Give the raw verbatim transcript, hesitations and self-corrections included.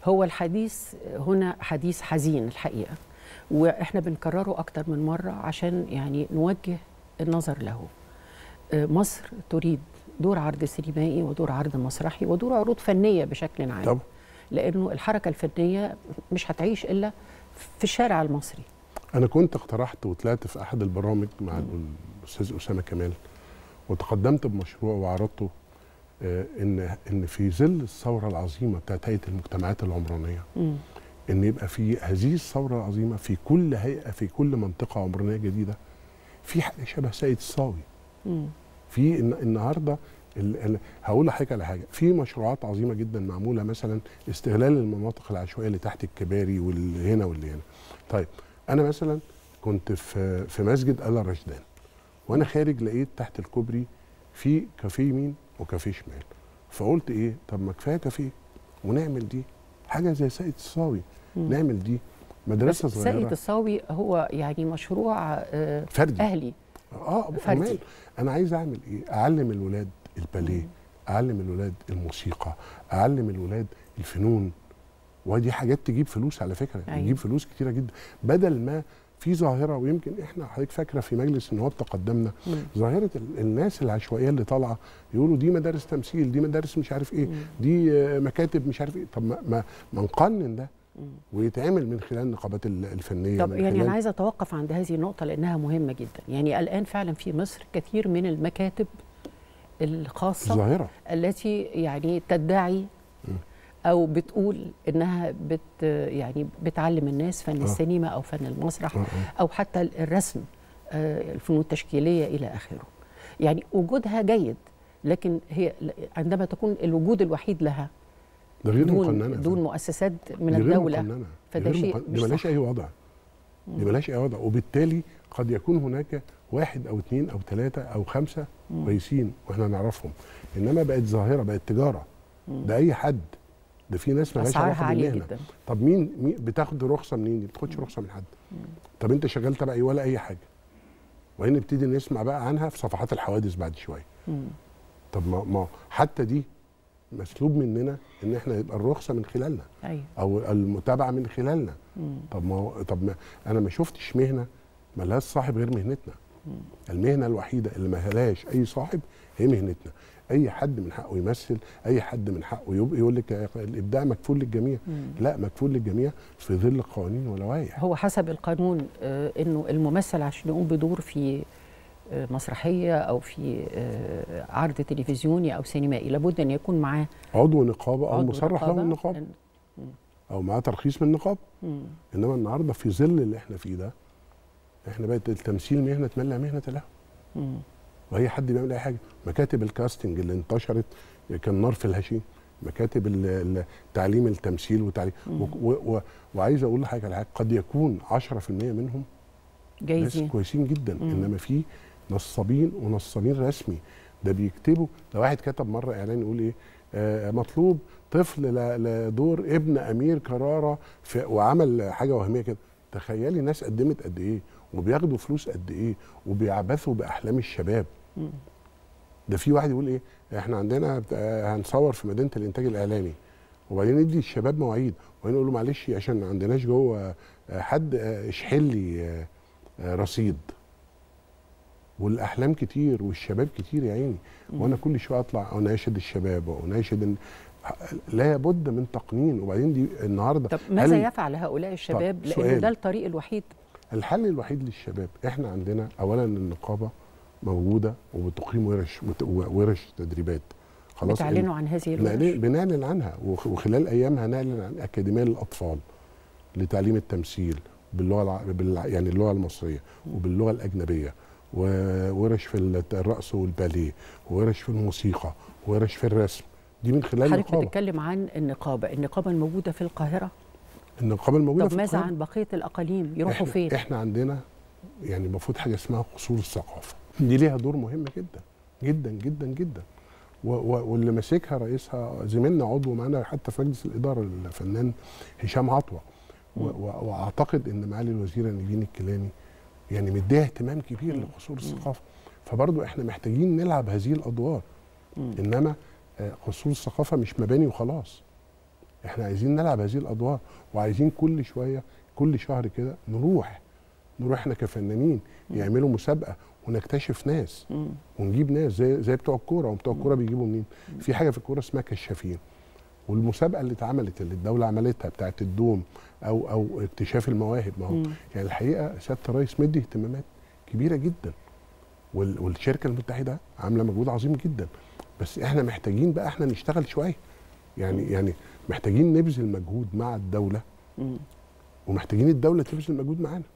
هو الحديث هنا حديث حزين الحقيقة، وإحنا بنكرره أكتر من مرة عشان يعني نوجه النظر له. مصر تريد دور عرض سينمائي ودور عرض مسرحي ودور عروض فنية بشكل عام. طب. لأنه الحركة الفنية مش هتعيش إلا في الشارع المصري. أنا كنت اقترحت وطلعت في أحد البرامج مع الأستاذ أسامة كمال وتقدمت بمشروع وعرضته، آه إن إن في ظل الثورة العظيمة بتاعت هيئة المجتمعات العمرانية، م. إن يبقى في هذه الثورة العظيمة في كل هيئة في كل منطقة عمرانية جديدة في حاجة شبه سيد الصاوي. م. في النهارده هقول لحضرتك على حاجه، في مشروعات عظيمه جدا معموله، مثلا استغلال المناطق العشوائيه اللي تحت الكباري واللي هنا واللي هنا. طيب انا مثلا كنت في في مسجد آل الرشدان، وانا خارج لقيت تحت الكوبري في كافيه يمين وكافيه شمال، فقلت ايه، طب ما كفايه كافيه ونعمل دي حاجه زي ساقية الصاوي. مم. نعمل دي مدرسه صغيره. ساقية الصاوي هو يعني مشروع آه فردي اهلي. اه فردي. انا عايز اعمل ايه؟ اعلم الولاد الباليه، اعلم الولاد الموسيقى، اعلم الولاد الفنون، ودي حاجات تجيب فلوس على فكره. أيوة. تجيب فلوس كتيره جدا، بدل ما في ظاهره، ويمكن احنا حضرتك فاكره في مجلس النواب تقدمنا مم. ظاهره الناس العشوائيه اللي طالعه يقولوا دي مدارس تمثيل، دي مدارس مش عارف ايه، مم. دي مكاتب مش عارف ايه. طب ما ما, ما نقنن ده ويتعمل من خلال النقابات الفنيه. طب يعني انا عايزه اتوقف عند هذه النقطه لانها مهمه جدا. يعني الان فعلا في مصر كثير من المكاتب الخاصه ظاهره التي يعني تدعي او بتقول انها بت يعني بتعلم الناس فن آه. السينما او فن المسرح آه. او حتى الرسم، آه الفنون التشكيليه الى اخره. يعني وجودها جيد، لكن هي عندما تكون الوجود الوحيد لها ده غير دون مقننه، دون مؤسسات من دي الدوله، غير فده شيء دي مالهاش اي وضع. دي مالهاش اي وضع، وبالتالي قد يكون هناك واحد او اثنين او ثلاثه او خمسه كويسين واحنا نعرفهم، انما بقت ظاهره، بقت تجاره. مم. ده اي حد، ده في ناس مالهاش علاقه بالمهنه. طب مين, مين بتاخد رخصه منين؟ دي ما بتاخدش رخصه من حد. مم. طب انت شغال تبع ايه؟ ولا اي حاجه. وهنا نبتدي نسمع بقى عنها في صفحات الحوادث بعد شويه. مم. طب ما, ما حتى دي مسلوب مننا ان احنا يبقى الرخصه من خلالنا. أيوة. او المتابعه من خلالنا. مم. طب ما طب ما انا ما شفتش مهنه مالهاش صاحب غير مهنتنا. مم. المهنه الوحيده اللي ما لهاش اي صاحب هي مهنتنا. اي حد من حقه يمثل، اي حد من حقه يقول لك الابداع مكفول للجميع. مم. لا، مكفول للجميع في ظل القوانين واللوائح. هو حسب القانون آه انه الممثل عشان يقوم بدور في آه مسرحيه او في آه عرض تلفزيوني او سينمائي لابد ان يكون معاه عضو نقابه او مصرح له النقابه، او معاه ترخيص من النقابه. انما النهارده في ظل اللي احنا فيه ده، احنا بقت التمثيل مهنه من لا مهنه له. مم. واي حد بيعمل اي حاجه. مكاتب الكاستنج اللي انتشرت كان نار في الهشيم، مكاتب التعليم التمثيل وتعليم وعايز اقول لحضرتك على حاجه، قد يكون عشرة في المية منهم جايزين ناس كويسين جدا. مم. انما في نصابين ونصابين رسمي. ده بيكتبوا، ده واحد كتب مره اعلان يقول ايه، آه مطلوب طفل لدور ابن امير كرارة وعمل حاجه وهميه كده. تخيلي ناس قدمت قد ايه وبياخدوا فلوس قد ايه وبيعبثوا باحلام الشباب. مم. ده في واحد يقول ايه، احنا عندنا هنصور في مدينه الانتاج الاعلامي، وبعدين ندي الشباب مواعيد، وبعدين نقول له معلش عشان ما عندناش جوه حد اشحن لي رصيد. والاحلام كتير والشباب كتير يا عيني. وانا كل شويه اطلع اناشد الشباب واناشد ان لا بد من تقنين. وبعدين دي النهارده طب ماذا يفعل هؤلاء الشباب؟ لان ده الطريق الوحيد. الحل الوحيد للشباب، احنا عندنا اولا النقابه موجوده وبتقيم ورش ورش تدريبات. خلاص بتعلنوا عن هذه الورش؟ بنعلن عنها، وخلال ايام هنعلن عن اكاديميه للاطفال لتعليم التمثيل باللغه بال يعني اللغه المصريه وباللغه الاجنبيه، وورش في الرقص والباليه، وورش في الموسيقى، وورش في الرسم. دي من خلال النقابه. حضرتك بتتكلم عن النقابه، النقابه الموجوده في القاهره؟ النقابه الموجوده في القاهره. طب ماذا عن بقيه الاقاليم؟ يروحوا إحنا فين؟ احنا عندنا يعني المفروض حاجه اسمها قصور الثقافه، دي ليها دور مهم جدا جدا جدا جدا. واللي ماسكها رئيسها زميلنا عضو معانا حتى في مجلس الاداره الفنان هشام عطوه. واعتقد ان معالي الوزيره نيفين الكيلاني يعني مديها اهتمام كبير لقصور الثقافه. فبرضه احنا محتاجين نلعب هذه الادوار. انما قصور الثقافه مش مباني وخلاص. احنا عايزين نلعب هذه الادوار، وعايزين كل شويه كل شهر كده نروح نروح احنا كفنانين يعملوا مسابقه ونكتشف ناس مم. ونجيب ناس زي زي بتوع الكوره. وبتوع الكوره بيجيبوا منين؟ في حاجه في الكوره اسمها كشافين، والمسابقه اللي اتعملت اللي الدوله عملتها بتاعت الدوم او او اكتشاف المواهب، ما هو يعني الحقيقه سياده الرئيس مدي اهتمامات كبيره جدا، والشركه المتحده عامله مجهود عظيم جدا. بس احنا محتاجين بقى احنا نشتغل شويه، يعني مم. يعني محتاجين نبذل مجهود مع الدوله، مم. ومحتاجين الدوله تبذل مجهود معانا.